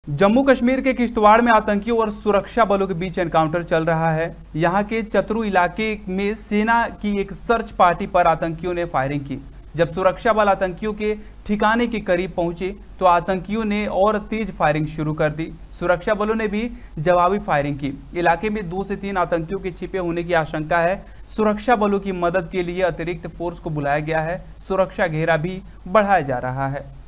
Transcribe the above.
जम्मू कश्मीर के किश्तवाड़ में आतंकियों और सुरक्षा बलों के बीच एनकाउंटर चल रहा है। यहां के चतरू इलाके में सेना की एक सर्च पार्टी पर आतंकियों ने फायरिंग की। जब सुरक्षा बल आतंकियों के ठिकाने के करीब पहुंचे तो आतंकियों ने और तेज फायरिंग शुरू कर दी। सुरक्षा बलों ने भी जवाबी फायरिंग की। इलाके में 2 से 3 आतंकियों के छिपे होने की आशंका है। सुरक्षा बलों की मदद के लिए अतिरिक्त फोर्स को बुलाया गया है। सुरक्षा घेरा भी बढ़ाया जा रहा है।